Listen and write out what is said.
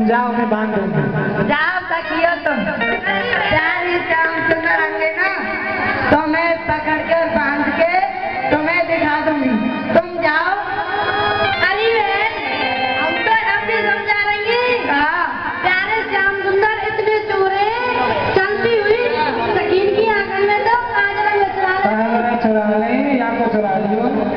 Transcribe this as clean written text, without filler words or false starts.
जाओ मैं बांध दूंगी। जाओ तकियो तुम प्यारी श्याम सुंदर अंगे ना तो मैं पकड़ के बांध के तुम्हें दिखा दूंगी। तुम जाओ। अरे हम तो अभी समझा रही प्यारे श्याम सुंदर इतने चोरे चलती हुई सकीन की आंखों में तो काजल चुरा ले चुरा ले या को चुरा लियो।